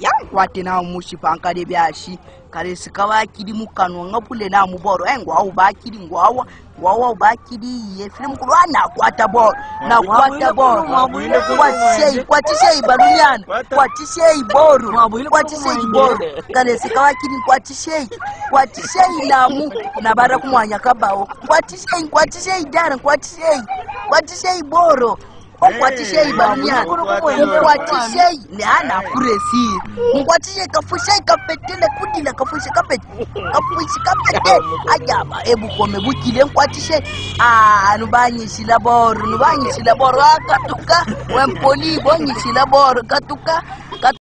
Wate na mushi panka de biashi kare sikawa kidi mukano ngapule na muboro ngwa uba kidi ngwawa uba kidi ye film kulwana kwata bor na kwata bor kwatishe balunyana kwatishe boro kare sikawa kidi kwatishe namu na bara kumwanya kabao kwatishe dara kwatishe boro kwatishe balunyana kwatishe ni ana kuresi kwatishe kafushe kapetele kudila kafushe kapete ajaba ebu kome bukile kwatishe nubanyishila boro akatuka wempoli bonyishila boro katuka